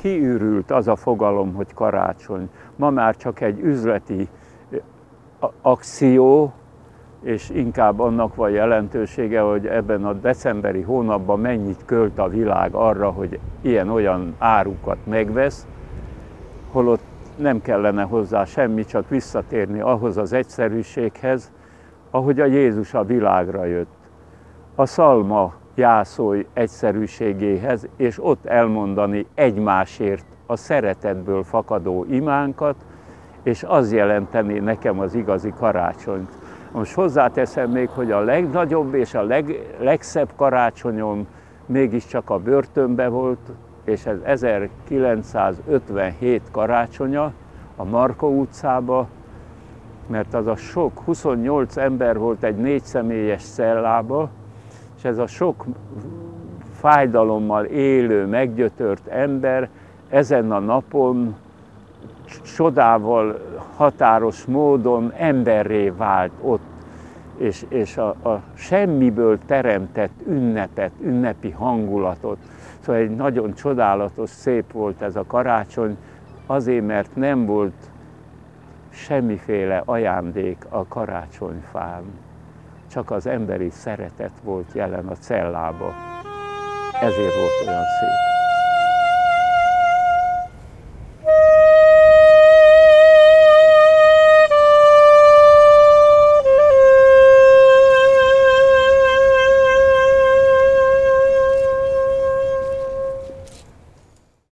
kiürült az a fogalom, hogy karácsony. Ma már csak egy üzleti akció, és inkább annak van jelentősége, hogy ebben a decemberi hónapban mennyit költ a világ arra, hogy ilyen-olyan árukat megvesz, holott nem kellene hozzá semmi, csak visszatérni ahhoz az egyszerűséghez, ahogy a Jézus a világra jött. A szalma jászolj egyszerűségéhez, és ott elmondani egymásért a szeretetből fakadó imánkat, és az jelenteni nekem az igazi karácsonyt. Most hozzáteszem még, hogy a legnagyobb és a legszebb karácsonyom mégiscsak a börtönben volt, és ez 1957 karácsonya a Markó utcába, mert az a sok, 28 ember volt egy 4 személyes cellába, és ez a sok fájdalommal élő, meggyötört ember ezen a napon csodával, határos módon emberré vált ott, és a semmiből teremtett ünnepet, ünnepi hangulatot. Szóval egy nagyon csodálatos, szép volt ez a karácsony, azért, mert nem volt semmiféle ajándék a karácsonyfán. Csak az emberi szeretet volt jelen a cellába. Ezért volt olyan szép.